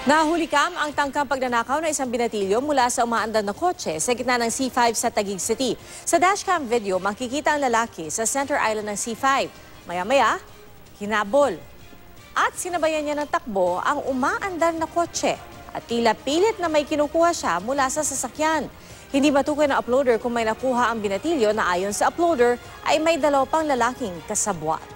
Nahulikam ang tangkang pagnanakaw ng isang binatilyo mula sa umaandar na kotse sa gitna ng C5 sa Taguig City. Sa dashcam video, makikita ang lalaki sa center island ng C5. Maya-maya, hinabol. At sinabayan niya ng takbo ang umaandar na kotse. At tila pilit na may kinukuha siya mula sa sasakyan. Hindi matukoy ng uploader kung may nakuha ang binatilyo na ayon sa uploader ay may 2 pang lalaking kasabwat.